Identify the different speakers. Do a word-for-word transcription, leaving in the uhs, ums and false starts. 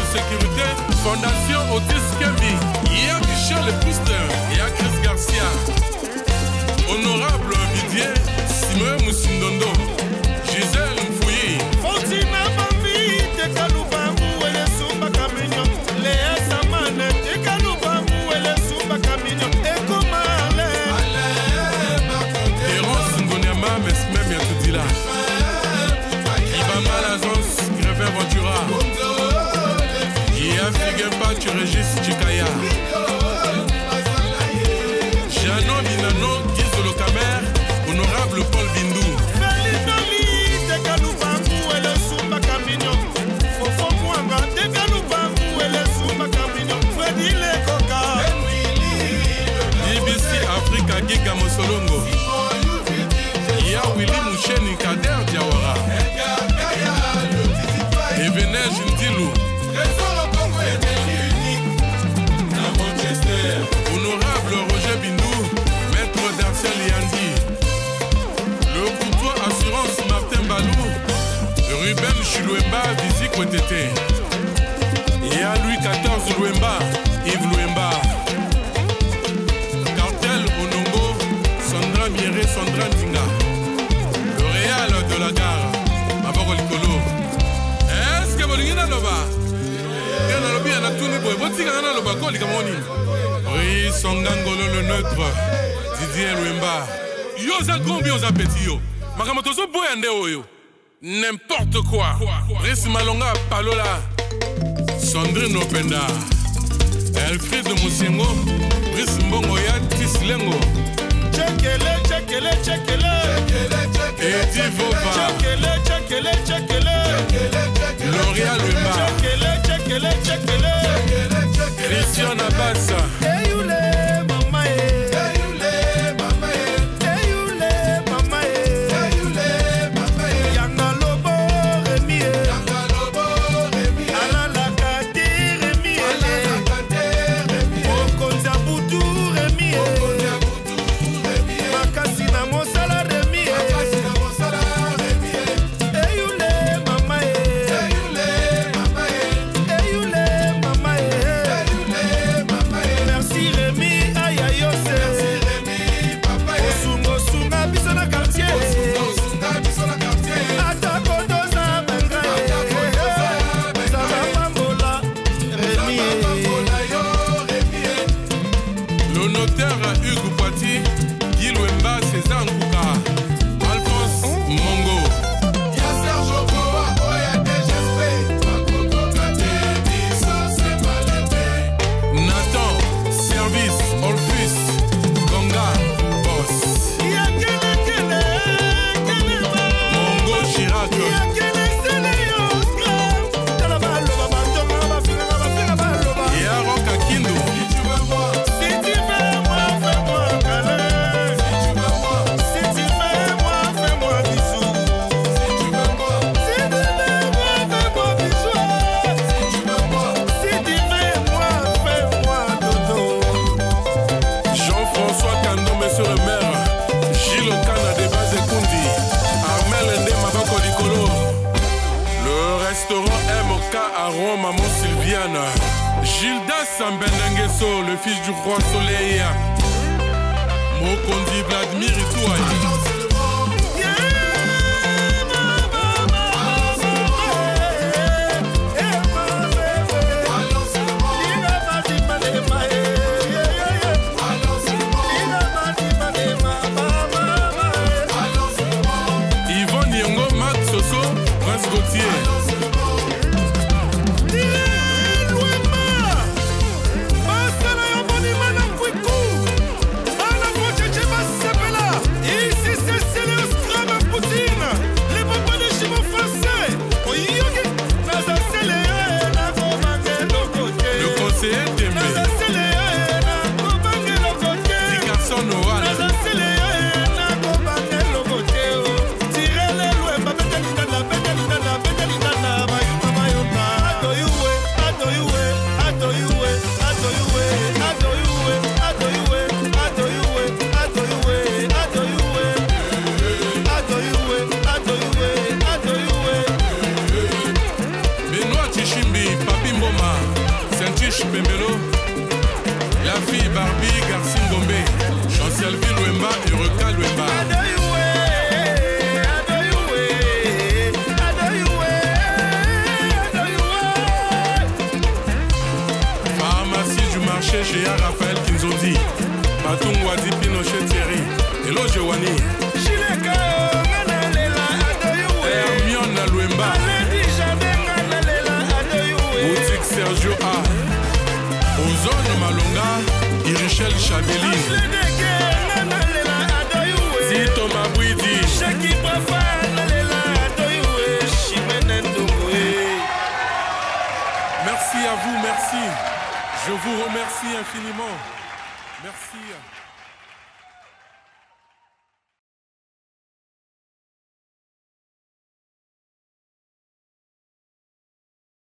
Speaker 1: sécurité, Fondation Otis Kembi, il y a Michel Epouste, il y a Chris Garcia, Honorable Bidier, Simon Moussindondo, Gisèle Mfouyi,
Speaker 2: Fontina Bambi, Tekalubangu, et les Sumba Camignon, Léa Samane, Tekalubangu, et les Sumba Camignon, et comment
Speaker 1: Terence Ngonyama, Mesmem Yatoudila, Ibama Lazons, Grevin Ventura, Ia Figuemba, Turégis Chikaya, Jano Binano, Gizolo Kamer, Honorable Paul Bindou.
Speaker 2: Felinoli, Tekalubangu, et les Sumba Camignon, Fofo Mwanga, Tekalubangu, et les Sumba Camignon, Freddy Lekoka,
Speaker 1: B B C Africa Giga Mosolongo. Il y a Willy Moucheni Kader Diawara. Ebenej Ndilou. Honorable Roger Bindou, Maître Darcel Yandi. Le Courtois Assurance Martin Balou. Ruben Chilouemba, Vizi Kotete. Et à Louis quatorze Louemba, Yves Louemba. Cartel Onongo, Sandra Mieré, Sandra Ndinga. Le Réal de la gare, Maboko Likolo. Est-ce que vous avez un loba? Il y a un tourné pour vous. Vous avez un loba, quoi, les Camerounais? Oui, Songangolo le neutre, Didier Louemba. Yo, ça gombi, yo, ça petit, yo. Makamoto, so boyande, yo. N'importe quoi. Brice Malonga, Palola. Sandrine Openda. Elfried Moussiengo. Brice Mbongoya, Tislengo.
Speaker 2: Checkele, checkele, checkele.
Speaker 1: Eddie Vova.
Speaker 2: Checkele, checkele, checkele.
Speaker 1: L'Oréal Louemba.
Speaker 2: Checkele, checkele, checkele.
Speaker 1: Christian Abbas.
Speaker 2: Eyule, mama e. Eyule, mama e. Eyule, mama e. Eyule, mama e. Yanga lobo remi e. Yanga lobo remi e. Alala kate remi e. Alala kate remi e. Okonza butu remi e. Okonza butu remi e. Makasi na mosala remi e. Makasi na mosala remi e. Eyule, mama e. Eyule, mama e. Eyule, mama e. Merci Rémi, aïe aïe ose. Merci Rémi, papa. Osungo sunga biso na quartier. Osunga biso na quartier. Atako doza benga. Zala pambola, Rémi. Yo Rémi.
Speaker 1: Le notaire Hugues Poiti, Guy Louemba, César Nkouka, Alphonse Mongo.
Speaker 2: Ya Serge Okoa, Oya D G S P. Makoko kate biso se malebe.
Speaker 1: Nathan, Service, Olfus, Gonga, Boss.
Speaker 2: Ya kele kele, kele ba.
Speaker 1: Mongo Chirac.
Speaker 2: Ya kele sele yo scram. Tala baloba, batonga, bafinga, bafinga, baloba.
Speaker 1: Yaro Kakindo.
Speaker 2: Si tu veux moi, si tu veux moi, fais-moi un câlin. Si tu veux moi, si tu veux moi, fais-moi bisou. Si tu veux moi, si tu veux moi, fais-moi bisou. Si tu veux moi, si tu veux moi, fais-moi dodo.
Speaker 1: Jean-François Kando, monsieur le maire. Gilles Okana de Bazekundi. Armel Ndé Mabako Likolo. Le restaurant M K à Rome, Maman Sylviane. Gilda Sambenengeso, le fils du roi Soleil. Mokondi Vladimir Itouaï. Yvonne Yengo, Max Soso, Prince Gauthier.
Speaker 2: Basta na yo boni mana kwiku. Ana koche cheba sepela. Ici
Speaker 1: Edwige Pembelo, la fille Barbie Garcin Gombe, Chancelville Wemba et Eureka Wemba. Pharmacie du marché chez Raphaël Kinzondi, Batung Wadi Pinochet Thierry, Hello Giovanni. Hermione Wemba, Boutique Sergio A, Ozone Malonga, Irichel Chabeli, Zito Mabouidi, merci à vous, merci. Je vous remercie infiniment. Merci.